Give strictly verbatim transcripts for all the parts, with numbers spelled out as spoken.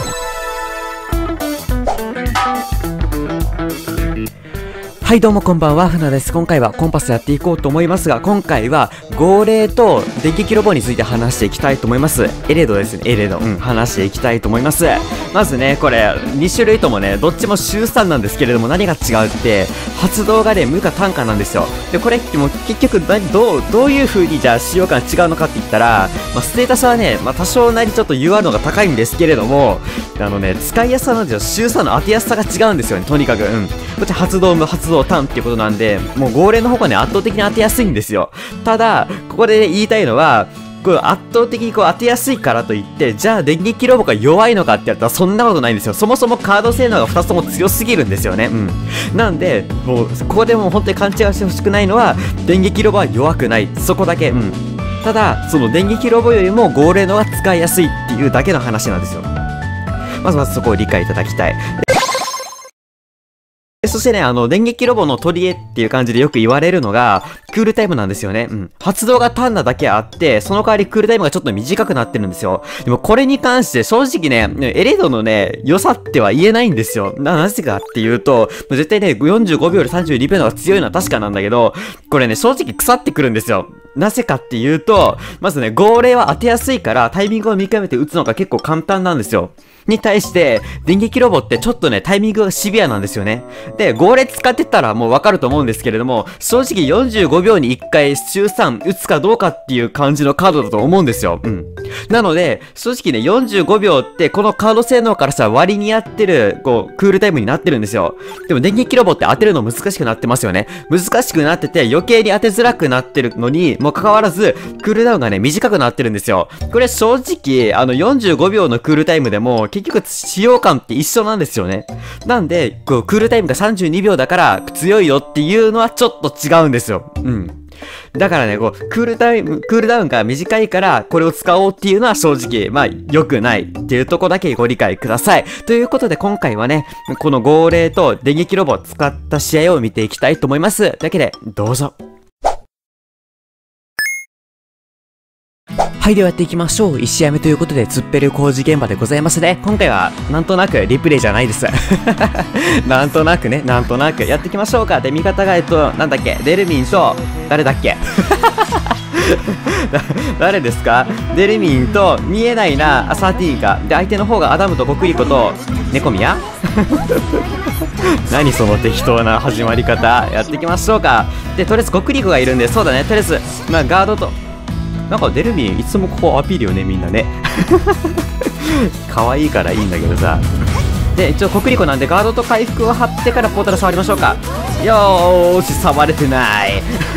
はいどうもこんばんは、船です。今回はコンパスやっていこうと思いますが、今回は号令と電撃ロボについて話していきたいと思います。エレードですね、エレード。うん、話していきたいと思います。まずね、これ、に種類ともね、どっちも週さんなんですけれども、何が違うって、発動がね、無か単価なんですよ。で、これ、もう結局何、どう、どういう風にじゃあ使用感違うのかって言ったら、まあ、ステータスはね、まあ、多少なりちょっと ユーアール の方が高いんですけれども、あのね、使いやすさなんですよ。週さんの当てやすさが違うんですよね、とにかく。うん。こっち発動無、発動単っていうことなんで、もう号令の方がね、圧倒的に当てやすいんですよ。ただ、ここで、ね、言いたいのは、こう圧倒的にこう当てやすいからといって、じゃあ電撃ロボが弱いのかってやったらそんなことないんですよ。そもそもカード性能がふたつとも強すぎるんですよね。うん。なんで、もう、ここでもう本当に勘違いしてほしくないのは、電撃ロボは弱くない。そこだけ。うん。ただ、その電撃ロボよりも号令のが使いやすいっていうだけの話なんですよ。まずまずそこを理解いただきたい。そしてね、あの、電撃ロボの取り柄っていう感じでよく言われるのが、クールタイムなんですよね。うん。発動が単なだけあって、その代わりクールタイムがちょっと短くなってるんですよ。でもこれに関して正直ね、エレードのね、良さっては言えないんですよ。な、なぜかっていうと、絶対ね、よんじゅうごびょうよりさんじゅうにびょうの方が強いのは確かなんだけど、これね、正直腐ってくるんですよ。なぜかっていうと、まずね、号令は当てやすいから、タイミングを見極めて打つのが結構簡単なんですよ。に対して、電撃ロボってちょっとね、タイミングがシビアなんですよね。で、号令使ってたらもうわかると思うんですけれども、正直よんじゅうごびょうにいっかい週さん打つかどうかっていう感じのカードだと思うんですよ。うん。なので、正直ね、よんじゅうごびょうってこのカード性能からさ、割に合ってる、こう、クールタイムになってるんですよ。でも電撃ロボって当てるの難しくなってますよね。難しくなってて、余計に当てづらくなってるのに、もかかわらず、クールダウンがね、短くなってるんですよ。これ正直、あの、よんじゅうごびょうのクールタイムでも、結局使用感って一緒なんですよね。なんで、こう、クールタイムがさんじゅうにびょうだから強いよっていうのはちょっと違うんですよ。うん。だからね、こう、クールタイム、クールダウンが短いからこれを使おうっていうのは正直、まあ、良くないっていうとこだけご理解ください。ということで今回はね、この号令と電撃ロボを使った試合を見ていきたいと思います。というわけで、どうぞ。はい、ではやっていきましょう。いち試合目ということで、ツッペル工事現場でございますね。今回は、なんとなく、リプレイじゃないです。なんとなくね、なんとなく、やっていきましょうか。で、味方が、えっと、なんだっけ、デルミンと、誰だっけ誰ですか？デルミンと、見えないな、アサーティーか。で、相手の方がアダムとコクリコと、ネコミヤ何その適当な始まり方。やっていきましょうか。で、とりあえずコクリコがいるんで、そうだね、とりあえず、まあ、ガードと、なんかデルミンいつもここアピールよねみんなね可愛いからいいんだけどさ。で一応コクリコなんでガードと回復を張ってからポータル触りましょうか。よーし触れてない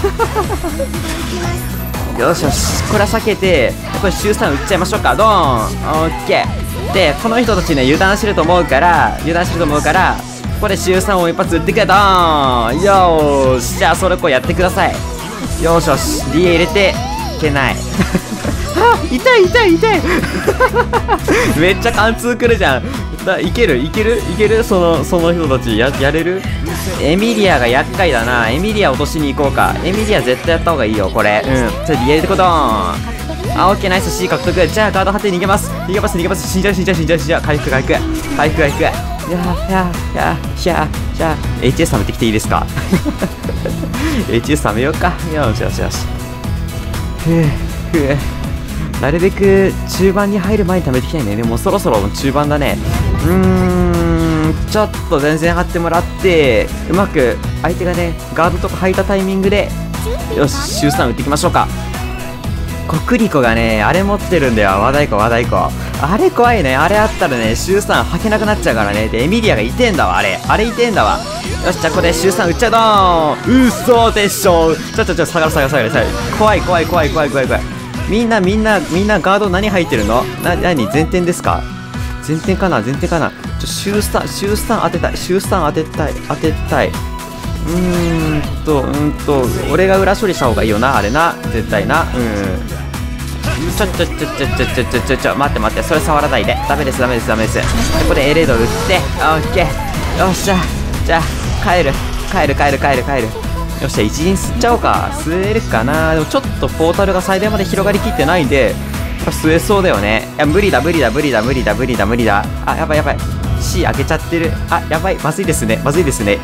よしよし、これは避けてこれ週さん打っちゃいましょうか。ドーンオッケー。でこの人たちね油断してると思うから油断してると思うからここで週さんを一発打ってくれ。ドーンよーし、じゃあそれこうやってください。よしよし ディーエー 入れていけないあ、痛い痛い痛いめっちゃ貫通くるじゃん。だいけるいけるいけるそのその人たちややれる。エミリアが厄介だな。エミリア落としに行こうか。エミリア絶対やった方がいいよこれ。うん、ちょっと入れてことん。あ、オッケーナイス C 獲得。じゃあガード張って逃げます逃げます逃げます。死んじゃう死んじゃう死んじゃう死んじゃう。回復回復回復回復。いやーいやーいやーいやーじゃあ エイチエス 貯めてきていいですかエイチエス 貯めようか。よしよしよし。ふうふう、なるべく中盤に入る前に貯めていきたいね。でもそろそろ中盤だね。うーん、ちょっと前線張ってもらってうまく相手がねガードとか履いたタイミングでよし週さん打っていきましょうか。コクリコがねあれ持ってるんだよ。和太鼓和太鼓あれ怖いね。あれあったらね週さん履けなくなっちゃうからね。でエミリアがいてんだわ。あれあれいてんだわ。よし、じゃあこれ週さん打っちゃう。ドーンうそでしょ。ちょちょちょ下がる下がる下がる下がる。怖い怖い怖い怖い怖い怖い。みんなみんなみんなガード何入ってるの？な、何前転ですか？前転かな前転かな。ちょ週さん週さん当てたい週さん当てたい当てたい。うーんとうんと俺が裏処理した方がいいよなあれな絶対な。うんちょちょちょちょちょちょちょちょちょ待って待って、それ触らないで。ダメですダメですダメです。でこれエレード打ってオッケー。よっしゃ、じゃあ帰る帰る帰る帰る帰る。よっしゃ、一陣吸っちゃおうか。吸えるかな。でもちょっとポータルが最大まで広がりきってないんでぱ吸えそうだよね。いや、無理だ無理だ無理だ無理だ無理だ無理だ。あ、やばいやばい。C 開けちゃってる。あ、やばい。まずいですね。まずいですね。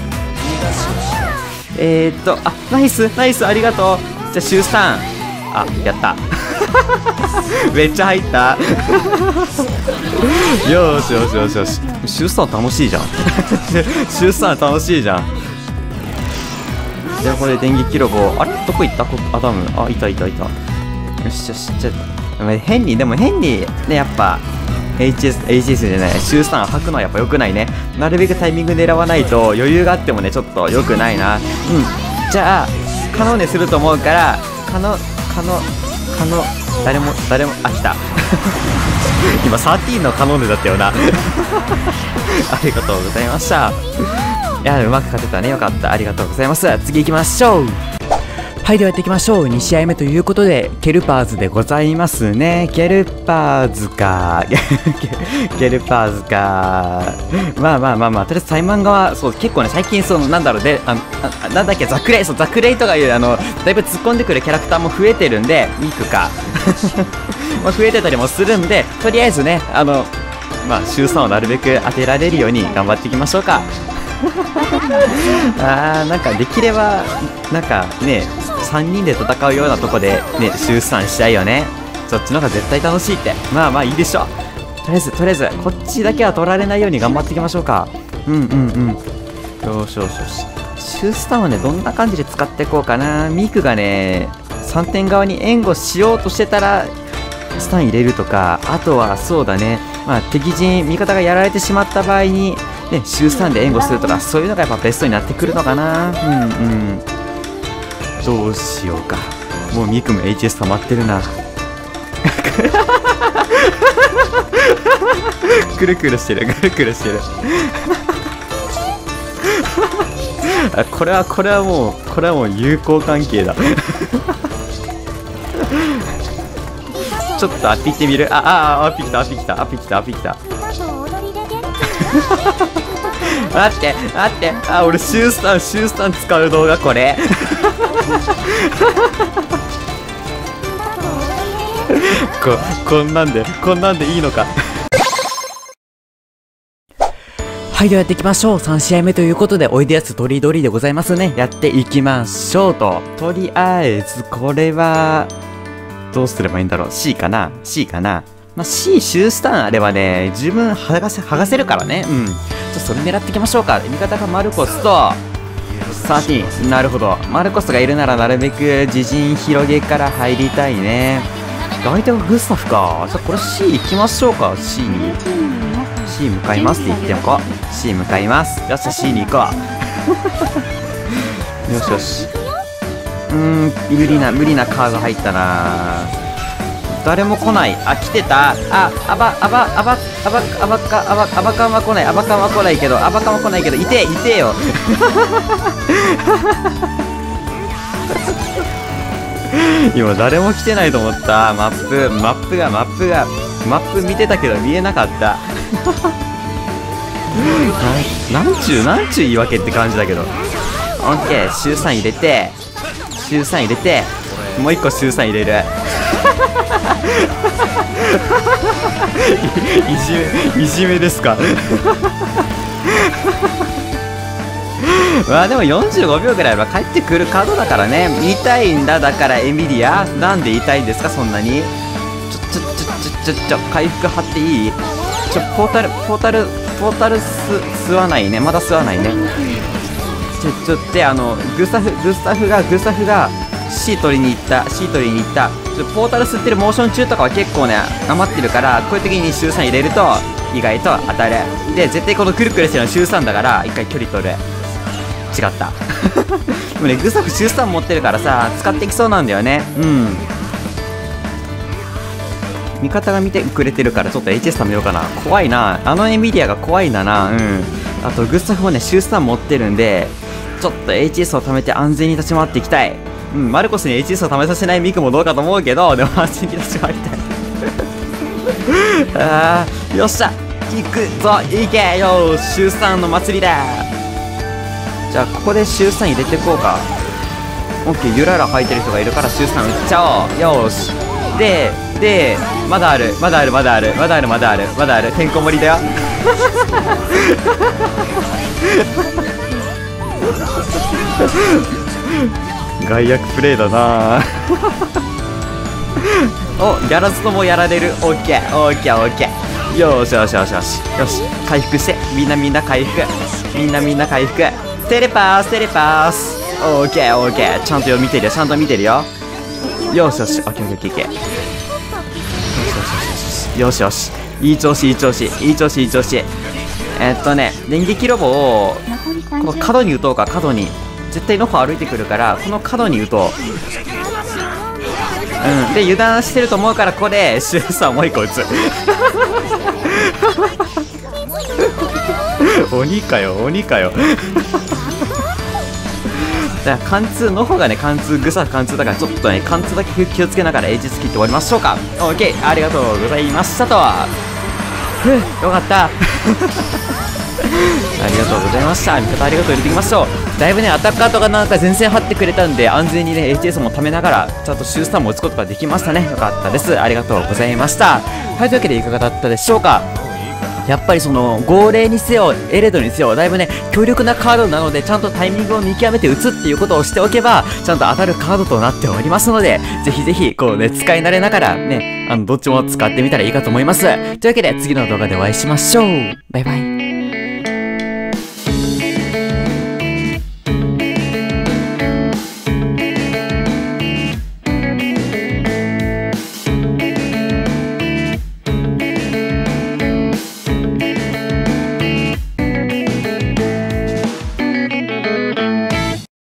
えーっと、あ、ナイスナイス、ありがとう。じゃあ、週さん。あ、やった。めっちゃ入った。よーしよしよしよし。週さん楽しいじゃん。週さん楽しいじゃん。じゃあこれ電撃ロボ、あれどこ行ったこアダム。あ、いたいたいた。よしよし。じゃあ変にでも変にね、やっぱ エイチエス エイチエス じゃない週さん吐くのはやっぱ良くないね。なるべくタイミング狙わないと余裕があってもねちょっと良くないな。うん。じゃあカノネすると思うからカノカノカノ誰も誰もあ来た。今じゅうさんのカノネだったよな。ありがとうございました。いや、うまく勝てたね。よかった。ありがとうございます。次行きましょう。はい、ではやっていきましょう。に試合目ということで、ケルパーズでございますね。ケルパーズか。ケルパーズか。まあまあまあまあ、とりあえずサイマン側、そう、結構ね、最近その、なんだろう、で、ああなんだっけ、ザクレイ、そう、ザクレイとかいう、あの、だいぶ突っ込んでくるキャラクターも増えてるんで、ミクか。まあ増えてたりもするんで、とりあえずね、あの、まあ、週さんをなるべく当てられるように頑張っていきましょうか。あー、なんかできればなんかねさんにんで戦うようなとこでね週さんしたいよね。そっちの方が絶対楽しいって。まあまあいいでしょ。とりあえずとりあえずこっちだけは取られないように頑張っていきましょうか。うんうんうん。よしよしよし。週さんはねどんな感じで使っていこうかな。ミクがねさんてん側に援護しようとしてたらスタン入れるとか、あとはそうだね、まあ敵陣味方がやられてしまった場合にね、週さんで援護するとか、そういうのがやっぱベストになってくるのかな。うんうん。どうしようか。もうミクも エイチエス 溜まってるな。くるくるしてる、くるくるしてる。あ、これは、これはもう、これはもう友好関係だ。ちょっとアピってみる。あ、あ、アピ来た、アピ来た、アピ来た、アピ来た。待って待って、あ、俺シュースタンシュースタン使う動画これ。ここんなんでこんなんでいいのか。はい、ではやっていきましょう。さん試合目ということで、おいでやすとりどりでございますね。やっていきましょうと。とりあえずこれはどうすればいいんだろう。 C かな C かな。まあ、C シュースタンあればね十分剥がせ剥がせるからね。うん、ちょっとそれ狙っていきましょうか。味方がマルコスとじゅうさん。なるほど、マルコスがいるならなるべく自陣広げから入りたいね。相手がグスタフか。じゃあこれ C 行きましょうか。 C に C 向かいますって言ってもこう C 向かいます。よっしゃ C に行こう。よしよし。うーん、無理な無理なカード入ったな。誰も来ない。あ、来てた。あ、アバアバアバアバアバカアバアバカンは来ない。アバカンは来ないけどアバカンは来ないけどいていてよ。今誰も来てないと思った。マップマップがマップがマップ見てたけど見えなかった。な, なんちゅうなんちゅう言い訳って感じだけど。オッケー、週さん入れて週さん入れてもう一個週さん入れる。いじめいじめですか。まあでもよんじゅうごびょうぐらいは帰ってくるカードだからね。痛いんだ。だからエミリアなんで痛いんですかそんなに。ちょちょちょちょちょちょ回復張っていい。ちょポータルポータルポータルす吸わないね。まだ吸わないね。ちょちょってあのグスタフグスタフがグスタフが C 取りに行った C 取りに行った。ちょポータル吸ってるモーション中とかは結構ね余ってるから、こういう時に週さん入れると意外と当たる。で絶対このくるくるしてるの週さんだから一回距離取る。違った。でもねグサフ週さん持ってるからさ使ってきそうなんだよね。うん、味方が見てくれてるからちょっと エイチエス 貯めようかな。怖いな、あのエンビディアが怖いんだな。うん、あとグスタフもね週さん持ってるんでちょっと エイチエス を貯めて安全に立ち回っていきたい。うん、マルコスに エイチエス を貯めさせないミクもどうかと思うけど、でも安全に立ち回りたい。あー、よっしゃ行くぞ、いけよ、週さんの祭りだ。じゃあここで週さん入れてこうか。オッケー、ゆらら履いてる人がいるから週さん打っちゃおう。よーし、 ででまだあるまだあるまだあるまだあるまだあるまだあるてんこ盛りだよ害悪プレイだなお、やらずともやられる。オッケーオッケーオッケー。よーしよしよしよしよし、回復して、みんなみんな回復、みんなみんな回復。テレパーステレパース。オッケーオッケー、ちゃんとよ見てるよ、ちゃんと見てるよ。よしよし、オッケーオッケーオッケー。よしよし、いい調子いい調子いい調子いい調子。えー、っとね、電撃ロボをこの角に打とうか。角に絶対ノホ歩いてくるから、この角に打とう。うん、で油断してると思うから、ここでシュウさんもう一個打つ鬼かよ鬼かよだから貫通の方がね、貫通グサ貫通だから、ちょっとね貫通だけ気をつけながら H スキって終わりましょうか。 OK、 ありがとうございましたと。ふう、よかったありがとうございました。味方ありがとう入れていきましょう。だいぶねアタッカーとかなんか前線張ってくれたんで、安全にね エイチエス もためながらちゃんとシュースターも打つことができましたね。よかったです。ありがとうございました。はい、というわけでいかがだったでしょうか。やっぱりその号令にせよエレドにせよ、だいぶね強力なカードなので、ちゃんとタイミングを見極めて打つっていうことをしておけば、ちゃんと当たるカードとなっておりますので、ぜひぜひこうね使い慣れながらね、あのどっちも使ってみたらいいかと思います。というわけで次の動画でお会いしましょう。バイバイ。